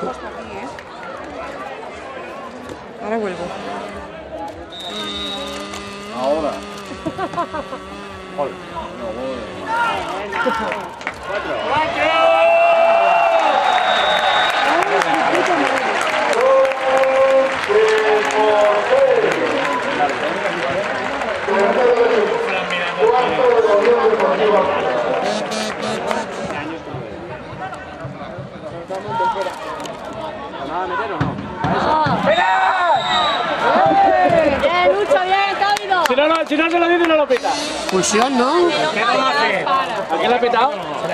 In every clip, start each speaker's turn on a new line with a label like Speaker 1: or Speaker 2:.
Speaker 1: Ahora vuelvo.
Speaker 2: Ahora.
Speaker 3: Gol.
Speaker 2: No, gol.
Speaker 3: 4. ¿Nada a meter o no?
Speaker 4: Bien, Lucho, bien, Cálido.
Speaker 3: Si no se lo dice, no lo pita.
Speaker 1: Expulsión, ¿no?
Speaker 3: ¿Qué no hace? ¿A quién le ha pitado?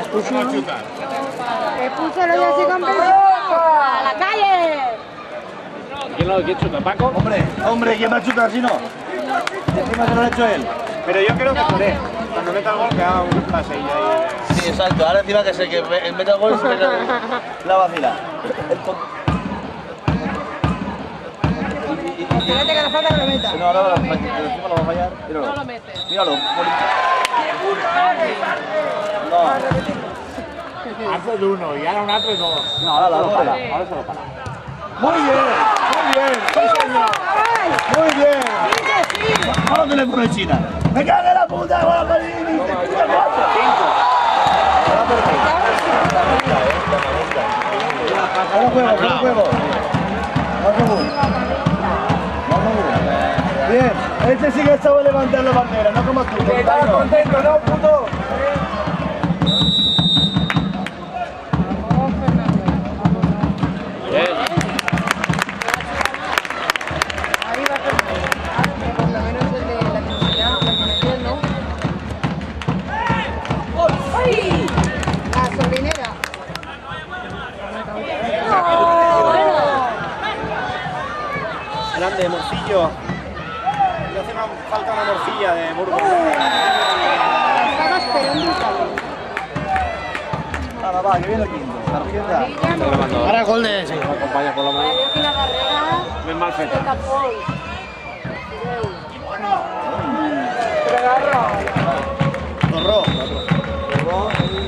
Speaker 4: Expúlsalo ya así con presión. ¡A la calle!
Speaker 3: ¿Quién chuta? ¿Paco?
Speaker 2: Hombre, ¿quién va a chutar si no? Encima que no lo ha hecho él.
Speaker 3: Pero yo creo que Toré, cuando meta el gol, que haga un paseillo ahí.
Speaker 2: Sí, exacto. Ahora encima que sé que meta el gol y se mete la vacila.
Speaker 1: Espérate que la falta que lo meta.
Speaker 2: No, ahora encima lo va a fallar. Míralo.
Speaker 4: No lo metes.
Speaker 2: Míralo. No.
Speaker 3: Hace de uno y ahora un alto y dos.
Speaker 2: No, ahora lo para.
Speaker 3: Ahora se lo para.
Speaker 2: Muy bien, muy bien. Sí, señor. Muy bien. Ahora te le pone China. ¡Me cago en la puta! ¡Con la Panini! ¡Puta cosa! 5. Ahora juego, ahora juego. Bien, ese sí que sabe levantar la bandera, no como tú. Estás contento, ¿no, puto?
Speaker 3: Bien.
Speaker 1: Ahí va perfecto. Por lo menos el de la trinidad, lo que metió, ¿no? ¡Ay! La sobrinera.
Speaker 3: Grande, morcillo. Le hace falta una morcilla de Burgos.
Speaker 1: Estaba esperando, cabrón.
Speaker 2: Ahora va, que viene el quinto. Tarjeta.
Speaker 3: Ahora el gol de ese. Me acompaña por lo menos.
Speaker 4: Y la barrera
Speaker 3: Ven mal
Speaker 4: de
Speaker 3: feta.
Speaker 4: Capol.
Speaker 2: Torró.